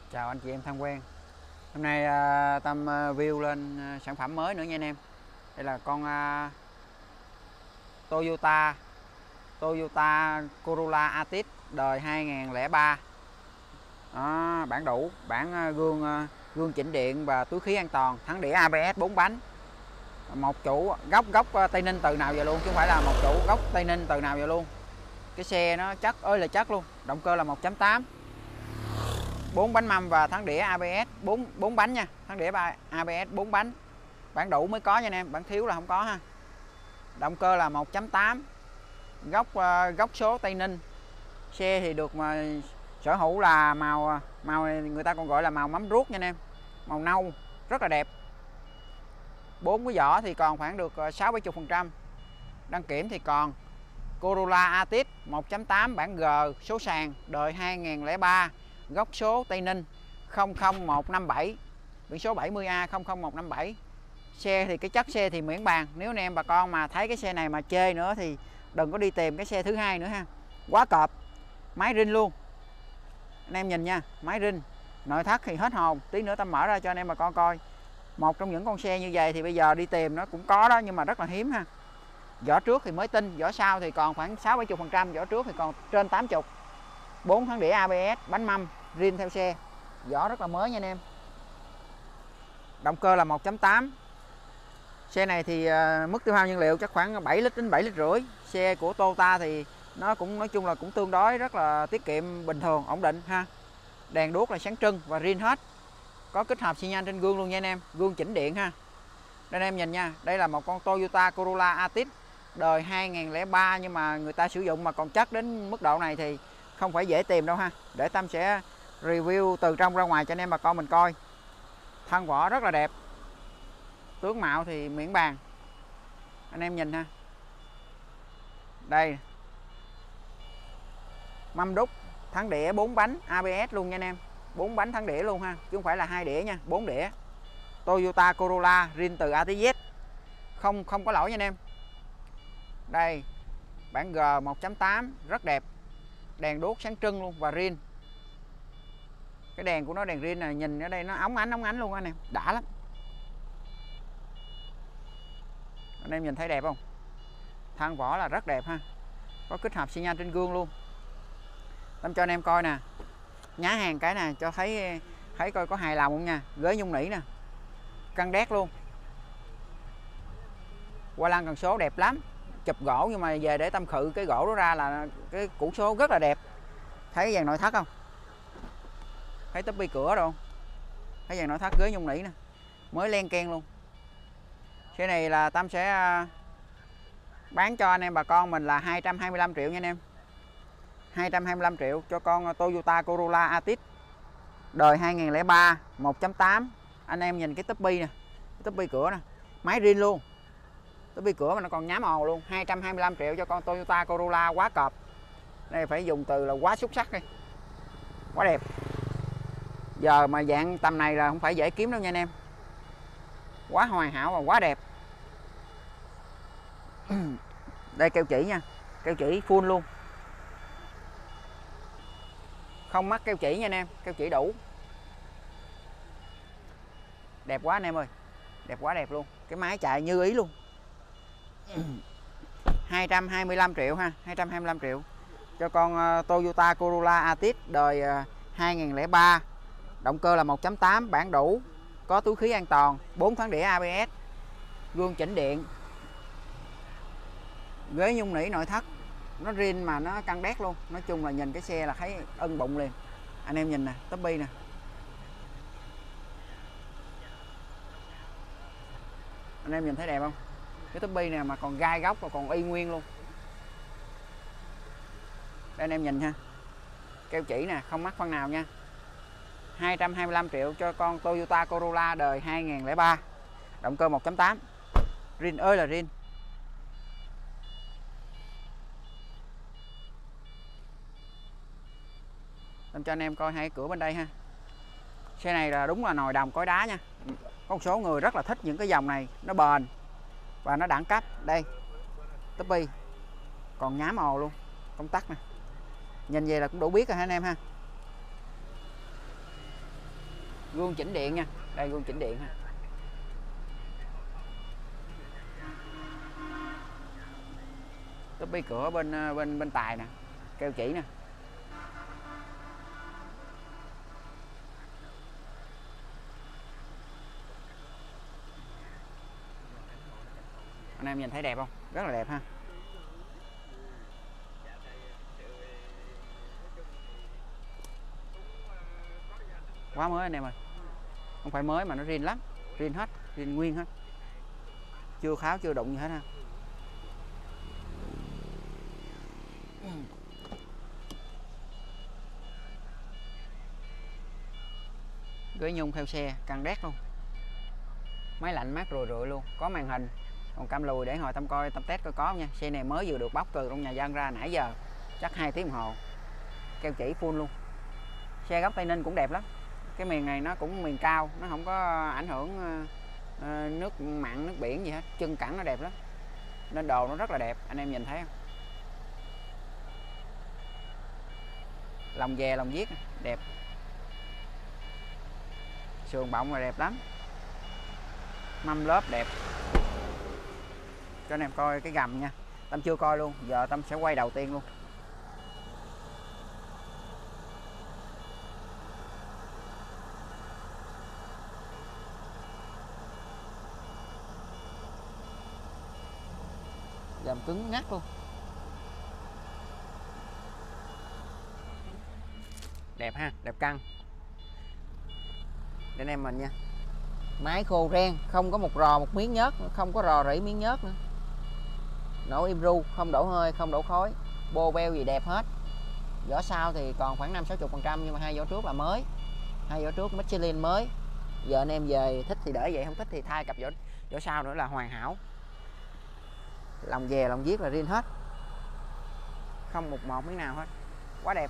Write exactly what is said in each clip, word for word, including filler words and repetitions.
Chào anh chị em thân quen. Hôm nay uh, Tâm uh, review lên uh, sản phẩm mới nữa nha anh em. Đây là con uh, Toyota Toyota Corolla Altis đời hai nghìn lẻ ba. Đó, bản đủ, bản uh, gương uh, gương chỉnh điện và túi khí an toàn, thắng đĩa a bê ét bốn bánh. Một chủ gốc gốc uh, Tây Ninh từ nào giờ luôn chứ không phải là một chủ gốc Tây Ninh từ nào giờ luôn. Cái xe nó chắc ơi là chắc luôn. Động cơ là một chấm tám. bốn bánh mâm và thắng đĩa a bê ét bốn bốn bánh nha, thắng đĩa a bê ét bốn bánh. Bản đủ mới có nha anh em, bản thiếu là không có ha. Động cơ là một chấm tám, gốc uh, gốc số Tây Ninh. Xe thì được mà sở hữu là màu màu người ta còn gọi là màu mắm ruốc nha anh em, màu nâu rất là đẹp. Bốn cái vỏ thì còn khoảng được sáu bảy mươi phần trăm. Đăng kiểm thì còn Corolla Altis một chấm tám bản G số sàn đời hai nghìn lẻ ba, gốc số Tây Ninh không không một năm bảy, biển số bảy mươi A không không một năm bảy. Xe thì cái chất xe thì miễn bàn. Nếu anh em bà con mà thấy cái xe này mà chê nữa thì đừng có đi tìm cái xe thứ hai nữa ha. Quá cọp. Máy rinh luôn. Anh em nhìn nha, máy rinh. Nội thất thì hết hồn. Tí nữa Tâm mở ra cho anh em bà con coi. Một trong những con xe như vậy thì bây giờ đi tìm nó cũng có đó, nhưng mà rất là hiếm ha. Vỏ trước thì mới tinh, vỏ sau thì còn khoảng sáu bảy mươi phần trăm, vỏ trước thì còn trên tám mươi. bốn thắng đĩa a bê ét, bánh mâm, riêng theo xe. Vỏ rất là mới nha anh em. Động cơ là một chấm tám. Xe này thì uh, mức tiêu hao nhiên liệu chắc khoảng bảy lít đến bảy lít rưỡi. Xe của Toyota thì nó cũng nói chung là cũng tương đối rất là tiết kiệm, bình thường, ổn định ha. Đèn đuốc là sáng trưng và riêng hết. Có kích hợp xi nhan trên gương luôn nha anh em, gương chỉnh điện ha. Đây anh em nhìn nha, đây là một con Toyota Corolla Altis đời hai nghìn lẻ ba, nhưng mà người ta sử dụng mà còn chất đến mức độ này thì không phải dễ tìm đâu ha. Để Tâm sẽ review từ trong ra ngoài cho anh em bà con mình coi. Thân vỏ rất là đẹp, tướng mạo thì miễn bàn. Anh em nhìn ha, đây mâm đúc, thắng đĩa bốn bánh a bê ét luôn nha anh em, bốn bánh thắng đĩa luôn ha, chứ không phải là hai đĩa nha, bốn đĩa. Toyota Corolla riêng từ A tới Z, không không có lỗi nha anh em. Đây bản G một chấm tám rất đẹp, đèn đuốc sáng trưng luôn và riêng. Cái đèn của nó đèn riêng này, nhìn ở đây nó óng ánh óng ánh luôn anh em, đã lắm. Anh em nhìn thấy đẹp không? Thân vỏ là rất đẹp ha, có kích hợp xi nhan trên gương luôn. Tâm cho anh em coi nè, nhá hàng cái nè cho thấy thấy coi có hài lòng không nha. Ghế nhung nỉ nè, căng đét luôn. Qua lăng cần số đẹp lắm, chụp gỗ nhưng mà về để Tâm khự cái gỗ đó ra là cái củ số rất là đẹp. Thấy dàn nội thất không? Thấy túp bi cửa đâu, thấy dàn nội thất, ghế nhung nỉ nè, mới len ken luôn. Xe này là Tâm sẽ bán cho anh em bà con mình là hai trăm hai mươi lăm triệu nha anh em. hai trăm hai mươi lăm triệu cho con Toyota Corolla Altis đời hai nghìn lẻ ba một chấm tám. Anh em nhìn cái túp bi nè, túp bi cửa nè, máy riêng luôn. Túp bi cửa mà nó còn nhám ồ luôn. Hai trăm hai mươi lăm triệu cho con Toyota Corolla, quá cọp. Đây phải dùng từ là quá xuất sắc đi, quá đẹp. Giờ mà dạng tầm này là không phải dễ kiếm đâu nha anh em, quá hoàn hảo và quá đẹp. Đây keo chỉ nha, keo chỉ full luôn, không mắc keo chỉ nha anh em, keo chỉ đủ. Đẹp quá anh em ơi, đẹp quá đẹp luôn. Cái máy chạy như ý luôn. hai trăm hai mươi lăm triệu ha, hai trăm hai mươi lăm triệu cho con Toyota Corolla Altis đời hai nghìn lẻ ba. Động cơ là một chấm tám bản đủ, có túi khí an toàn, bốn thắng đĩa a bê ét, gương chỉnh điện, ghế nhung nỉ nội thất, nó riêng mà nó căng đét luôn. Nói chung là nhìn cái xe là thấy ưng bụng liền. Anh em nhìn nè, túp bi nè, anh em nhìn thấy đẹp không? Cái túp bi nè mà còn gai góc và còn y nguyên luôn. Đây anh em nhìn ha, keo chỉ nè, không mắc phân nào nha. Hai trăm hai mươi lăm triệu cho con Toyota Corolla đời hai nghìn lẻ ba, động cơ một chấm tám, riêng ơi là riêng. Làm cho anh em coi hai cửa bên đây ha. Xe này là đúng là nồi đồng cối đá nha. Có một số người rất là thích những cái dòng này, nó bền và nó đẳng cấp. Đây túp bi còn nhám ồ luôn, công tắc nè, nhìn về là cũng đủ biết rồi hả anh em ha. Gương chỉnh điện nha, đây gương chỉnh điện ha. Túp bi cửa bên bên bên tài nè, keo chỉ nè. Anh em nhìn thấy đẹp không? Rất là đẹp ha. Quá mới anh em ơi. Không phải mới mà nó rin lắm, rin hết, rin nguyên hết. Chưa kháo chưa đụng gì hết ha. Ghế nhung theo xe, căng đét luôn. Máy lạnh mát rùi rượi luôn, có màn hình. Còn cam lùi để hồi Tâm coi, Tâm test coi có không nha. Xe này mới vừa được bóc từ trong nhà dân ra nãy giờ, chắc hai tiếng đồng hồ. Keo chỉ full luôn. Xe gốc Tây Ninh cũng đẹp lắm. Cái miền này nó cũng miền cao, nó không có ảnh hưởng uh, nước mặn, nước biển gì hết. Chân cẳng nó đẹp lắm. Nên đồ nó rất là đẹp, anh em nhìn thấy không? Lòng dè, lòng viết đẹp. Sườn bọng là đẹp lắm. Mâm lớp đẹp. Cho anh em coi cái gầm nha. Tâm chưa coi luôn, giờ Tâm sẽ quay đầu tiên luôn. Gầm cứng ngắt luôn. Đẹp ha, đẹp căng. Để anh em mình nha. Máy khô ren, không có một rò một miếng nhớt, không có rò rỉ miếng nhớt nữa. Nổ im ru, không đổ hơi, không đổ khói. Bô beo gì đẹp hết. Vỏ sau thì còn khoảng năm sáu mươi phần trăm, nhưng mà hai vỏ trước là mới. Hai vỏ trước Michelin mới. Giờ anh em về thích thì để vậy, không thích thì thay cặp vỏ vỏ sau nữa là hoàn hảo. Lòng dè, lòng viết là riêng hết. Không một một miếng nào hết. Quá đẹp.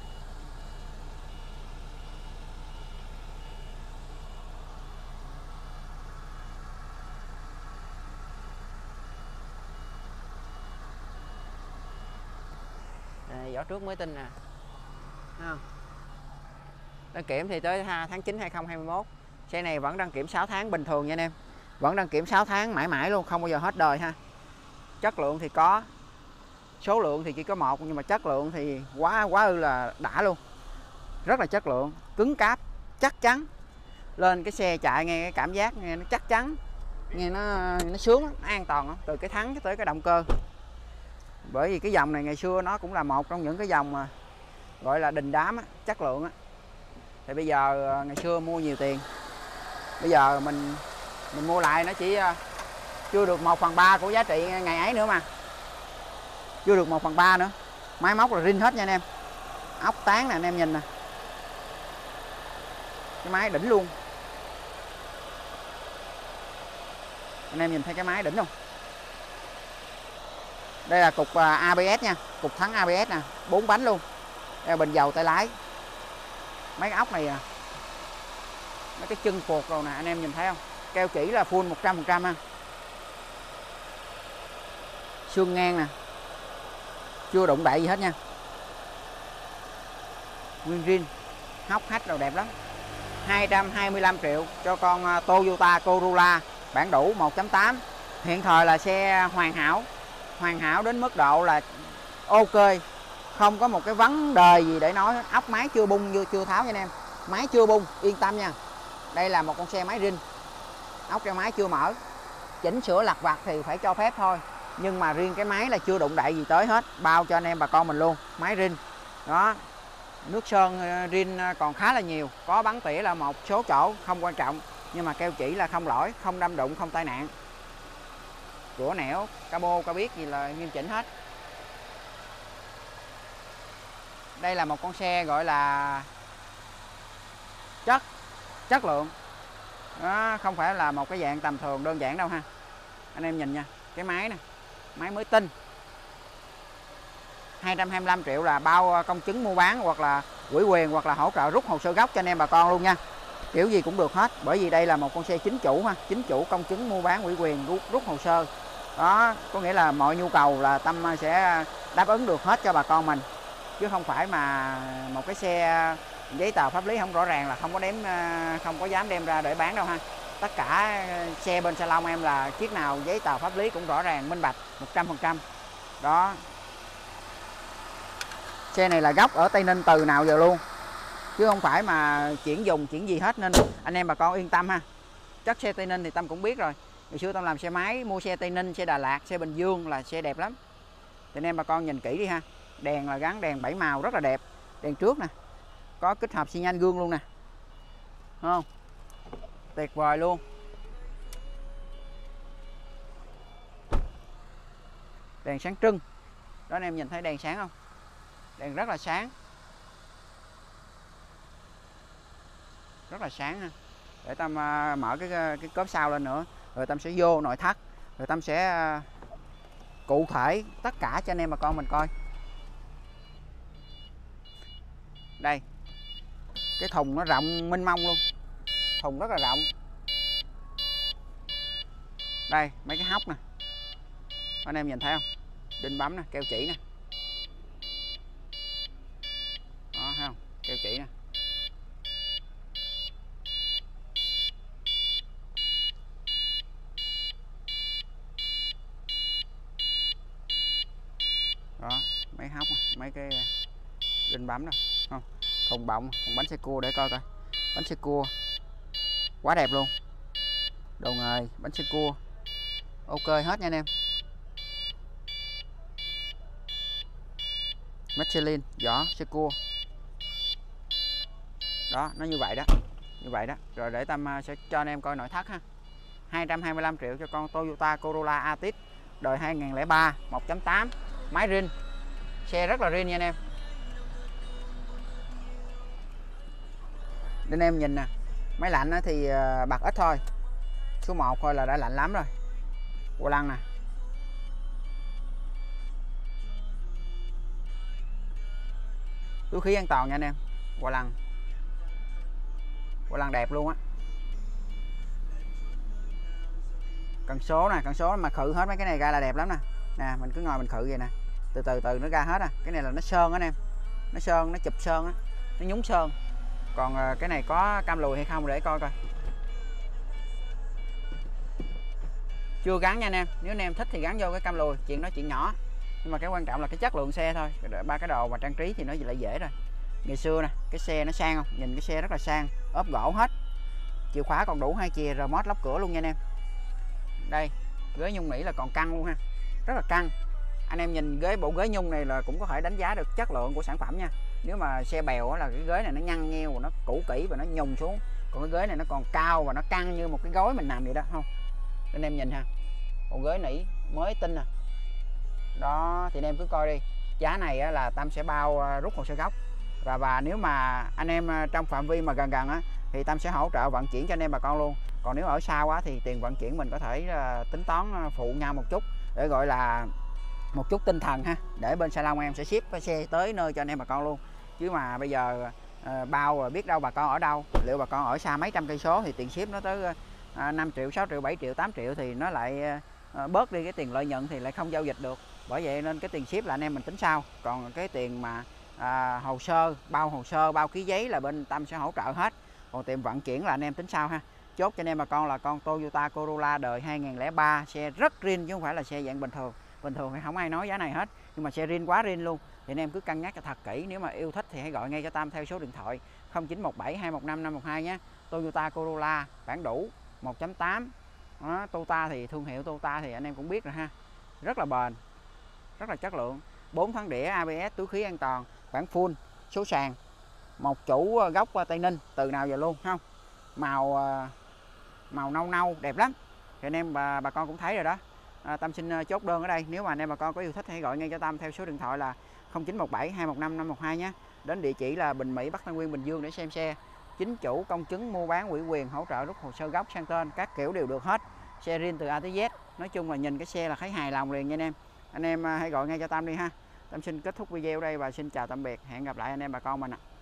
Đây, vỏ trước mới tinh nè. Thấy không? Đăng kiểm thì tới tháng chín hai không hai mốt. Xe này vẫn đăng kiểm sáu tháng bình thường nha anh em. Vẫn đăng kiểm sáu tháng mãi mãi luôn, không bao giờ hết đời ha. Chất lượng thì có, số lượng thì chỉ có một, nhưng mà chất lượng thì quá quá ư là đã luôn. Rất là chất lượng, cứng cáp, chắc chắn. Lên cái xe chạy nghe cái cảm giác nghe nó chắc chắn, nghe nó nó sướng, nó an toàn lắm, từ cái thắng tới cái động cơ. Bởi vì cái dòng này ngày xưa nó cũng là một trong những cái dòng mà gọi là đình đám á, chất lượng á. Thì bây giờ ngày xưa mua nhiều tiền, bây giờ mình mình mua lại nó chỉ chưa được một phần ba của giá trị ngày ấy nữa mà. Chưa được một phần ba nữa. Máy móc là rin hết nha anh em. Ốc tán nè anh em nhìn nè. Cái máy đỉnh luôn. Anh em nhìn thấy cái máy đỉnh không? Đây là cục a bê ét nha, cục thắng a bê ét nè, bốn bánh luôn. Đây là bình dầu tay lái. Mấy cái ốc này à, mấy cái chân phuộc rồi nè, anh em nhìn thấy không? Keo chỉ là full một trăm phần trăm ha. Xương ngang nè, chưa đụng đậy gì hết nha. Nguyên zin, hốc hách rồi đẹp lắm. Hai trăm hai mươi lăm triệu cho con Toyota Corolla bản đủ một chấm tám. Hiện thời là xe hoàn hảo. Hoàn hảo đến mức độ là ok, không có một cái vấn đề gì để nói. Ốc máy chưa bung, chưa tháo nha anh em. Máy chưa bung, yên tâm nha. Đây là một con xe máy rin. Ốc cái máy chưa mở. Chỉnh sửa lặt vặt thì phải cho phép thôi, nhưng mà riêng cái máy là chưa đụng đậy gì tới hết. Bao cho anh em bà con mình luôn. Máy rin. Đó. Nước sơn rin còn khá là nhiều. Có bắn tỉa là một số chỗ không quan trọng, nhưng mà keo chỉ là không lỗi, không đâm đụng, không tai nạn. Rũa nẻo, cabo, ca biết gì là nghiêm chỉnh hết. Đây là một con xe gọi là chất chất lượng. Đó, không phải là một cái dạng tầm thường đơn giản đâu ha. Anh em nhìn nha, cái máy nè, máy mới tinh. Hai trăm hai mươi lăm triệu là bao công chứng mua bán, hoặc là ủy quyền, hoặc là hỗ trợ rút hồ sơ gốc cho anh em bà con luôn nha. Kiểu gì cũng được hết, bởi vì đây là một con xe chính chủ ha, chính chủ công chứng mua bán, ủy quyền, rút, rút hồ sơ. Đó, có nghĩa là mọi nhu cầu là Tâm sẽ đáp ứng được hết cho bà con mình, chứ không phải mà một cái xe giấy tờ pháp lý không rõ ràng là không có đếm, không có dám đem ra để bán đâu ha. Tất cả xe bên salon em là chiếc nào giấy tờ pháp lý cũng rõ ràng minh bạch một trăm phần trăm. Đó. Xe này là gốc ở Tây Ninh từ nào giờ luôn, chứ không phải mà chuyển dùng chuyển gì hết, nên anh em bà con yên tâm ha. Chất xe Tây Ninh thì Tâm cũng biết rồi. Hồi xưa Tâm làm xe máy, mua xe Tây Ninh, xe Đà Lạt, xe Bình Dương là xe đẹp lắm. Thì anh em bà con nhìn kỹ đi ha. Đèn là gắn đèn bảy màu rất là đẹp. Đèn trước nè, có kích hợp xi nhan gương luôn nè, đúng không? Tuyệt vời luôn. Đèn sáng trưng. Đó anh em nhìn thấy đèn sáng không? Đèn rất là sáng. Rất là sáng ha. Để Tâm uh, mở cái cái cốp sau lên nữa, rồi Tâm sẽ vô nội thất, rồi Tâm sẽ uh, cụ thể tất cả cho anh em bà con mình coi. Đây, cái thùng nó rộng mênh mông luôn, thùng rất là rộng. Đây mấy cái hốc nè, anh em nhìn thấy không? Đinh bấm nè, keo chỉ nè, đó thấy không? Keo chỉ nè. Đó, mấy hốc, mấy cái đinh bấm đâu, không? Thùng bọng, thùng bánh xe cua để coi coi. Bánh xe cua quá đẹp luôn. Đầu nghề bánh xe cua ok hết nha anh em. Michelin, vỏ xe cua. Đó, nó như vậy đó. Như vậy đó. Rồi để Tâm sẽ cho anh em coi nội thất ha. hai trăm hai mươi lăm triệu cho con Toyota Corolla Altis đời hai nghìn lẻ ba, một chấm tám, máy zin. Xe rất là zin nha anh em. Để anh em nhìn nè. Máy lạnh thì bật ít thôi. Số một thôi là đã lạnh lắm rồi. Vô lăng nè. Túi khí an toàn nha anh em. Vô lăng. Vô lăng đẹp luôn á. Cần số nè, cần số mà khử hết mấy cái này ra là đẹp lắm nè. Nè, mình cứ ngồi mình khử vậy nè. Từ từ từ nó ra hết à. Cái này là nó sơn á anh em. Nó sơn, nó chụp sơn á. Nó nhúng sơn. Còn cái này có cam lùi hay không để coi coi. Chưa gắn nha anh em. Nếu anh em thích thì gắn vô cái cam lùi, chuyện đó chuyện nhỏ. Nhưng mà cái quan trọng là cái chất lượng xe thôi. Ba cái đồ mà trang trí thì nó lại dễ rồi. Ngày xưa nè, cái xe nó sang không? Nhìn cái xe rất là sang, ốp gỗ hết. Chìa khóa còn đủ hai chìa, remote lóc cửa luôn nha anh em. Đây, ghế nhung nỉ là còn căng luôn ha. Rất là căng. Anh em nhìn ghế, bộ ghế nhung này là cũng có thể đánh giá được chất lượng của sản phẩm nha. Nếu mà xe bèo là cái ghế này nó nhăn nheo và nó cũ kỹ và nó nhùng xuống. Còn cái ghế này nó còn cao và nó căng như một cái gối mình nằm vậy đó, không? Anh em nhìn ha. Bộ ghế nỉ mới tinh nè. Đó, thì anh em cứ coi đi. Giá này là Tâm sẽ bao rút hồ sơ gốc. Và và nếu mà anh em trong phạm vi mà gần gần á thì Tâm sẽ hỗ trợ vận chuyển cho anh em bà con luôn. Còn nếu ở sau á thì tiền vận chuyển mình có thể tính toán phụ nhau một chút để gọi là một chút tinh thần ha, để bên salon em sẽ ship cái xe tới nơi cho anh em bà con luôn. Chứ mà bây giờ uh, bao rồi biết đâu bà con ở đâu, liệu bà con ở xa mấy trăm cây số thì tiền ship nó tới uh, năm triệu, sáu triệu, bảy triệu, tám triệu thì nó lại uh, bớt đi cái tiền lợi nhuận thì lại không giao dịch được. Bởi vậy nên cái tiền ship là anh em mình tính sau. Còn cái tiền mà à, hồ sơ, bao hồ sơ, bao ký giấy là bên Tâm sẽ hỗ trợ hết. Còn tiền vận chuyển là anh em tính sau ha. Chốt cho anh em bà con là con Toyota Corolla đời hai nghìn lẻ ba, xe rất zin chứ không phải là xe dạng bình thường. Bình thường thì không ai nói giá này hết, nhưng mà xe zin quá zin luôn. Thì anh em cứ cân nhắc cho thật kỹ, nếu mà yêu thích thì hãy gọi ngay cho Tâm theo số điện thoại không chín một bảy hai một năm năm một hai nhé. Toyota Corolla bản đủ một chấm tám. Đó, Toyota thì thương hiệu Toyota thì anh em cũng biết rồi ha. Rất là bền, rất là chất lượng. bốn tháng đĩa a bê ét, túi khí an toàn, bản full, số sàn, một chủ gốc Tây Ninh từ nào giờ luôn không? Màu màu nâu nâu đẹp lắm. Thì anh em bà, bà con cũng thấy rồi đó. À, Tâm xin chốt đơn ở đây. Nếu mà anh em bà con có yêu thích hãy gọi ngay cho Tâm theo số điện thoại là không chín một bảy hai một năm năm một hai nhé. Đến địa chỉ là Bình Mỹ, Bắc Tân Nguyên, Bình Dương để xem xe. Chính chủ, công chứng, mua bán, ủy quyền, hỗ trợ rút hồ sơ gốc sang tên, các kiểu đều được hết. Xe riêng từ A tới Z. Nói chung là nhìn cái xe là thấy hài lòng liền nha anh em. Anh em hãy gọi ngay cho Tâm đi ha. Tâm xin kết thúc video đây và xin chào tạm biệt. Hẹn gặp lại anh em bà con mình ạ.